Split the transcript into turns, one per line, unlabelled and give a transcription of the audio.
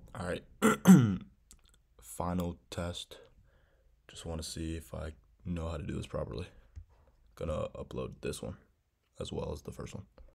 All right. Final test. Just want to see if I know how to do this properly. Gonna upload this one as well as the first one.